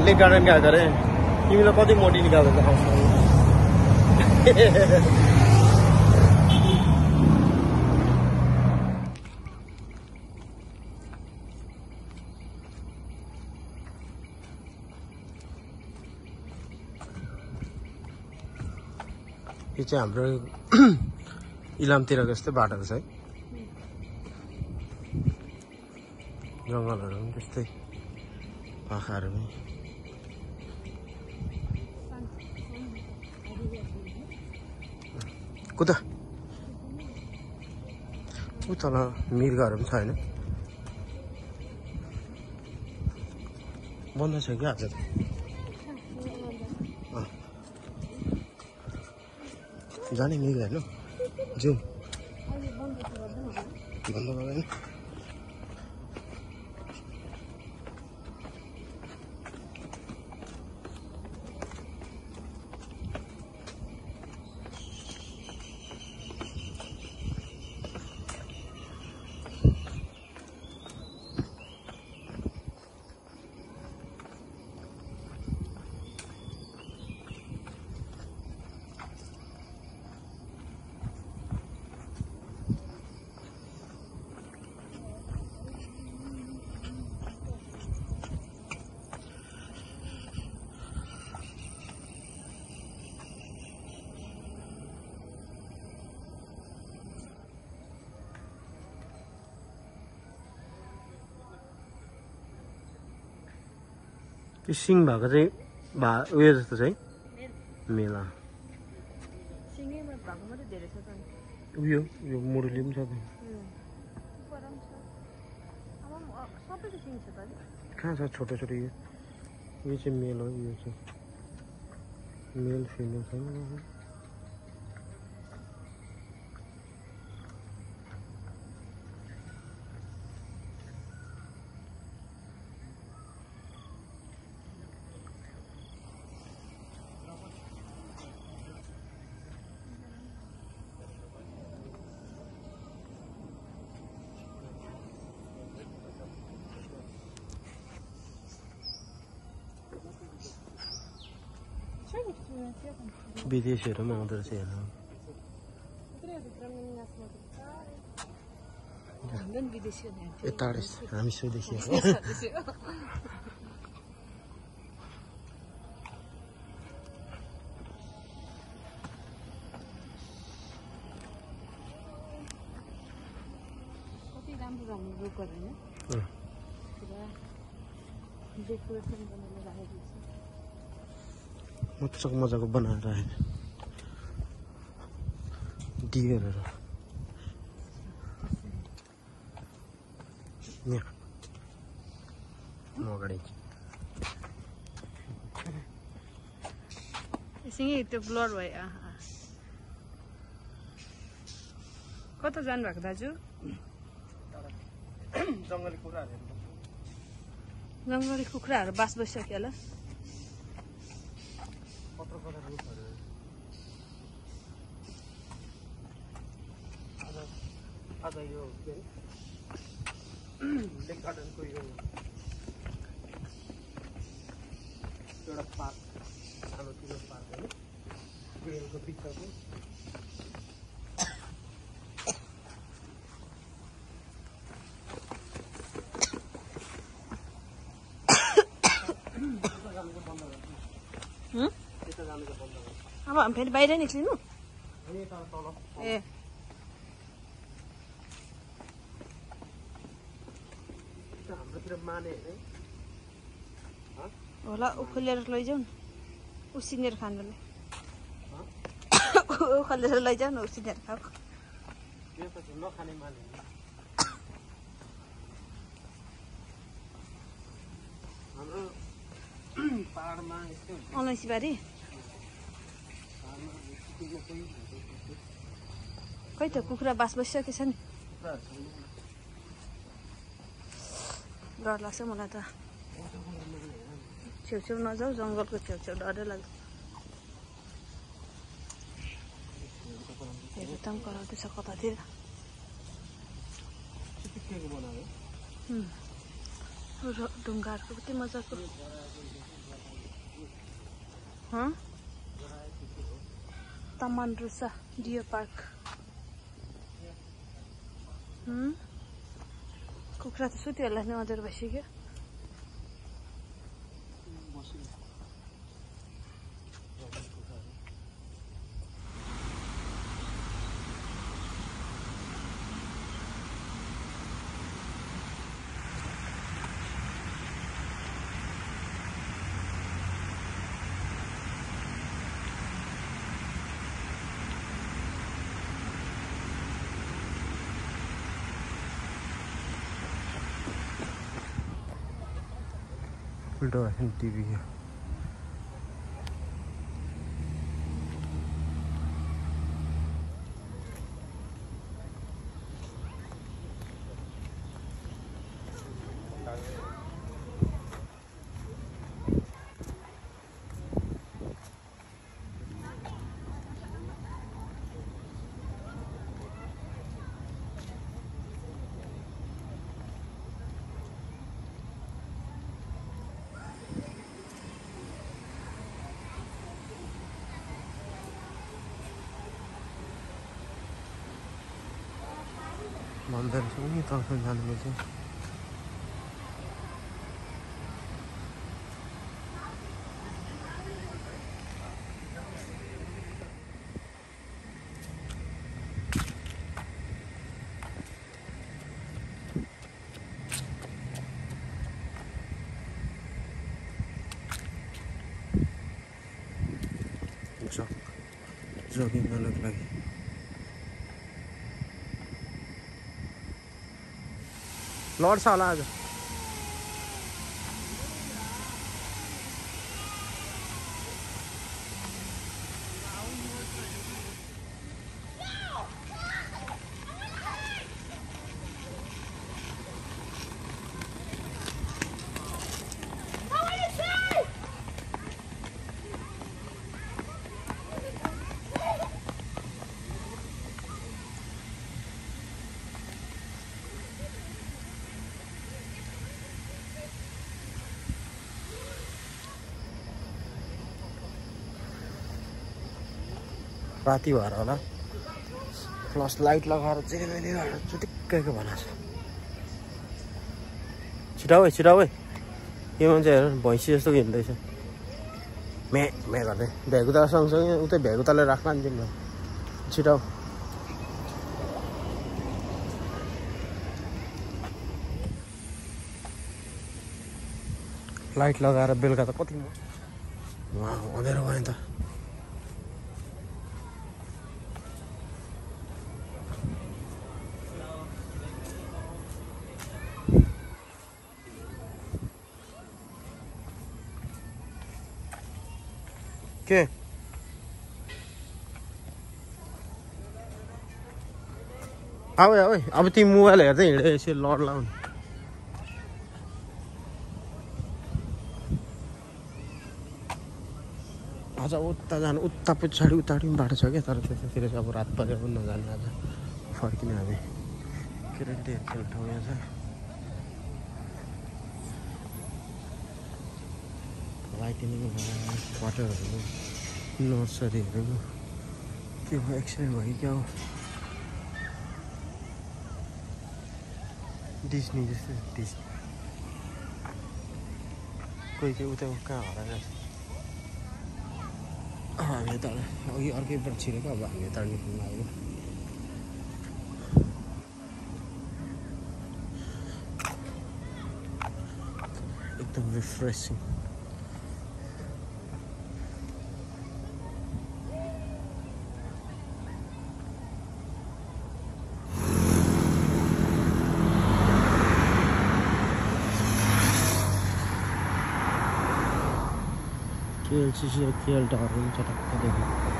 लेक garden गएको अरे तिमीलाई कति मोटी निकालेर आउँछ यो चाहिँ हाम्रो इलामतिरको जस्तै बाटो छ है जङ्गलहरू पनि त्यस्तै पाखाहरू पनि कुता तल मृगहरू पनि छ होइन बन्द छ क्या आज त जाने मृग हेर्नु जाउँ बन्द गर्दैन त्यो सिङ भएको चाहिँ उयो जस्तो छ है मेला उयो यो मुरली पनि छ कहाँ छ छोटो छोटो यो चाहिँ मेल हो यो चाहिँ मेल फिमेल छैन विदेशीहरू पनि आउँदो रहेछ हेर्नु यता हामी स्वदेशी मजाको बनाएर राखेको डियरहरू अगाडि एकछिन त्यो ब्लर भयो कता जानुभएको दाजु जङ्गली कुखुराहरू बास बसिसक्यो होला आज यो लेक गार्डनको यो एउटा पार्क सानोतिनो पार्क हो रेलको बिचको अब हामी फेरि बाहिर निक्लिनु ए होला उखलेर लैजाऊ न उसिनेर खानुलाई उखलेर लैजाऊ न उसिनेर खाऊ अलैँची बारी खै त कुखुरा बास बसिसकेको छ नि डर लाग्छ मलाई त छेउछेउ नजाऊ जङ्गलको छेउछेउ डरै लाग्छ हेर्नु त कराउँदैछ कतातिर ढुङ्गाहरूको कति मजाको Huh? Taman Rusa Deer Park. कुखुरा त सुत्यो होला नि अजर बसिक्यो उल्टो टिभी है मंदिर से नहीं तो जाने मिलते जॉगिंग अलग लगी लॉर्ड साला आज राति भएर होला फ्लस लाइट लगाएर चाहिँ मैले चुटिक्कैको बनाएको छ छिटाउ है यो मान्छे हेर भैँसी जस्तो हिँड्दैछ मे गर्दै भ्यागुता सँगसँगै उतै भ्यागुताले राख्ला नि तिम्रो छिटाउ लाइट लगाएर बेलुका त कति अँधेरो भयो नि त के अब तिमी मोबाइल हेर्दै हिँडे यसो लड लाउनु आज उता जानु उता पछाडि उतापट्टि पनि बाटो छ क्या तर त्यतातिर चाहिँ अब रात परेर पनि नजाने आज फर्किने हामी केटाकेटीहरू खेल्ने ठाउँ यहाँ छ लाइटिङको क्वार्टरहरू नर्सरीहरू के भयो एक्सिडेन्ट भयो क्या हो डिस्नी जस्तो डिस्नी कोही चाहिँ उता कहाँ हराएर हामी यता अघि अर्कैबाट छिरेको अब हामी यता निक्लिनु लाग्यो एकदम रिफ्रेसिङ KLCC र KL टावर पनि चटक्क देख्यो